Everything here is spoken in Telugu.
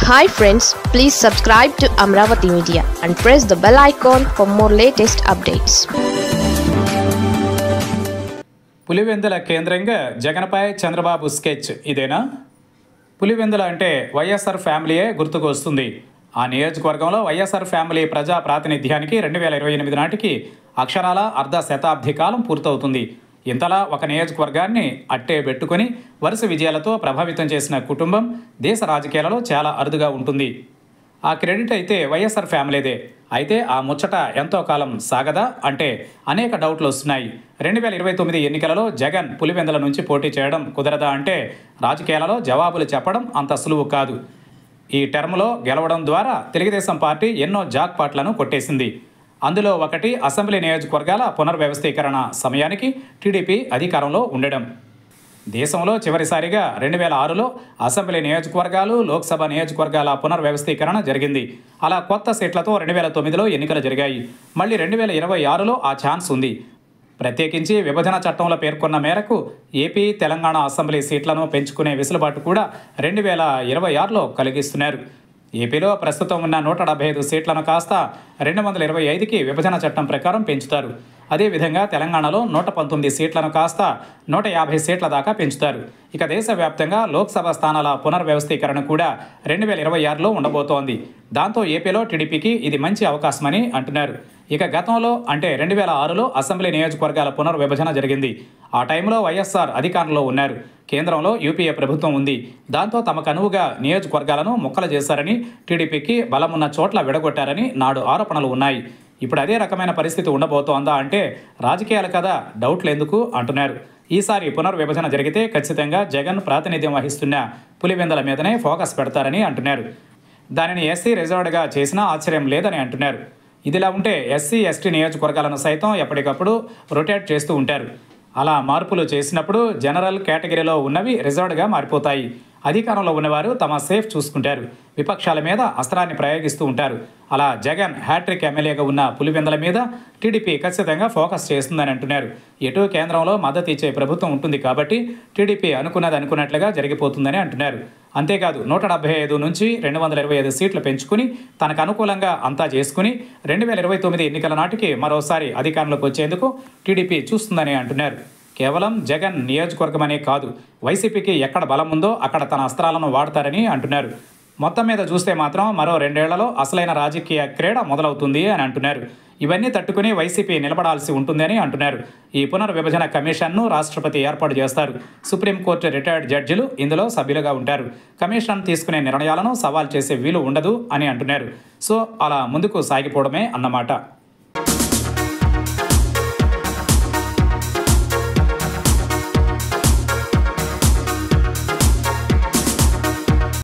Hi friends, please subscribe to Amravati Media and press the bell icon for more latest updates. Pulivendula కేంద్రంగా జగన్పై చంద్రబాబు స్కెచ్ ఇదేనా? పులివెందుల అంటే వైఎస్ఆర్ ఫ్యామిలీయే గుర్తుకు వస్తుంది. ఆ నియోజకవర్గంలో వైఎస్ఆర్ ఫ్యామిలీ ప్రజా ప్రాతినిధ్యానికి 2028 నాటికి అక్షరాల అర్ధ శతాబ్ది కాలం పూర్తవుతుంది. ఇంతలా ఒక నియోజకవర్గాన్ని అట్టే పెట్టుకుని వరుస విజయాలతో ప్రభావితం చేసిన కుటుంబం దేశ రాజకీయాలలో చాలా అరుదుగా ఉంటుంది. ఆ క్రెడిట్ అయితే వైఎస్ఆర్ ఫ్యామిలీదే. అయితే ఆ ముచ్చట ఎంతో కాలం సాగదా అంటే అనేక డౌట్లు వస్తున్నాయి. 2029 ఎన్నికలలో జగన్ పులివెందుల నుంచి పోటీ చేయడం కుదరదా అంటే రాజకీయాలలో జవాబులు చెప్పడం అంత సులువు కాదు. ఈ టర్మ్లో గెలవడం ద్వారా తెలుగుదేశం పార్టీ ఎన్నో జాక్పాట్లను కొట్టేసింది. అందులో ఒకటి అసెంబ్లీ నియోజకవర్గాల పునర్వ్యవస్థీకరణ సమయానికి టీడీపీ అధికారంలో ఉండడం. దేశంలో చివరిసారిగా 2006లో అసెంబ్లీ నియోజకవర్గాలు, లోక్సభ నియోజకవర్గాల పునర్వ్యవస్థీకరణ జరిగింది. అలా కొత్త సీట్లతో 2009లో ఎన్నికలు జరిగాయి. మళ్ళీ 2026లో ఆ ఛాన్స్ ఉంది. ప్రత్యేకించి విభజన చట్టంలో పేర్కొన్న మేరకు ఏపీ, తెలంగాణ అసెంబ్లీ సీట్లను పెంచుకునే వెసులుబాటు కూడా 2026లో కలిగిస్తున్నారు. ఏపీలో ప్రస్తుతం ఉన్న 175 సీట్లను కాస్త 225కి విభజన చట్టం ప్రకారం పెంచుతారు. అదేవిధంగా తెలంగాణలో 119 సీట్లను కాస్త 150 సీట్ల దాకా పెంచుతారు. ఇక దేశవ్యాప్తంగా లోక్సభ స్థానాల పునర్వ్యవస్థీకరణ కూడా 2026లో ఉండబోతోంది. దాంతో ఏపీలో టీడీపీకి ఇది మంచి అవకాశమని అంటున్నారు. ఇక గతంలో అంటే 2006లో అసెంబ్లీ నియోజకవర్గాల పునర్విభజన జరిగింది. ఆ టైంలో వైఎస్ఆర్ అధికారంలో ఉన్నారు. కేంద్రంలో యూపీఏ ప్రభుత్వం ఉంది. దాంతో తమకు అనువుగా నియోజకవర్గాలను ముక్కలు చేశారని, టీడీపీకి బలమున్న చోట్ల విడగొట్టారని నాడు ఆరోపణలు ఉన్నాయి. ఇప్పుడు అదే రకమైన పరిస్థితి ఉండబోతోందా అంటే రాజకీయాలు కదా, డౌట్లు ఎందుకు అంటున్నారు. ఈసారి పునర్విభజన జరిగితే ఖచ్చితంగా జగన్ ప్రాతినిధ్యం వహిస్తున్న పులివెందుల మీదనే ఫోకస్ పెడతారని అంటున్నారు. దానిని ఎస్సీ రిజర్వ్డ్గా చేసినా ఆశ్చర్యం లేదని అంటున్నారు. ఇదిలా ఉంటే ఎస్సీ, ఎస్టీ నియోజకవర్గాలను సైతం ఎప్పటికప్పుడు రొటేట్ చేస్తూ ఉంటారు. అలా మార్పులు చేసినప్పుడు జనరల్ కేటగిరీలో ఉన్నవి రిజర్వ్డ్గా మారిపోతాయి. అధికారంలో ఉన్నవారు తమ సేఫ్ చూసుకుంటారు. విపక్షాల మీద అస్త్రాన్ని ప్రయోగిస్తూ ఉంటారు. అలా జగన్ హ్యాట్రిక్ ఎమ్మెల్యేగా ఉన్న పులివెందుల మీద టీడీపీ ఖచ్చితంగా ఫోకస్ చేస్తుందని అంటున్నారు. ఎటు కేంద్రంలో మద్దతు ఇచ్చే ప్రభుత్వం ఉంటుంది కాబట్టి టీడీపీ అనుకున్నది అనుకున్నట్లుగా జరిగిపోతుందని అంటున్నారు. అంతేకాదు 175 నుంచి 225 సీట్లు పెంచుకుని తనకు అనుకూలంగా అంతా చేసుకుని 2029 ఎన్నికల నాటికి మరోసారి అధికారంలోకి వచ్చేందుకు టీడీపీ చూస్తుందని అంటున్నారు. కేవలం జగన్ నియోజకవర్గమనే కాదు, వైసీపీకి ఎక్కడ బలం ఉందో అక్కడ తన అస్త్రాలను వాడతారని అంటున్నారు. మొత్తం మీద చూస్తే మాత్రం మరో 2 ఏళ్లలో అసలైన రాజకీయ క్రీడ మొదలవుతుంది అని అంటున్నారు. ఇవన్నీ తట్టుకుని వైసీపీ నిలబడాల్సి ఉంటుందని అంటున్నారు. ఈ పునర్విభజన కమిషన్ను రాష్ట్రపతి ఏర్పాటు చేస్తారు. సుప్రీంకోర్టు రిటైర్డ్ జడ్జిలు ఇందులో సభ్యులుగా ఉంటారు. కమిషన్ తీసుకునే నిర్ణయాలను సవాల్ చేసే వీలు ఉండదు అని అంటున్నారు. సో అలా ముందుకు సాగిపోవడమే అన్నమాట.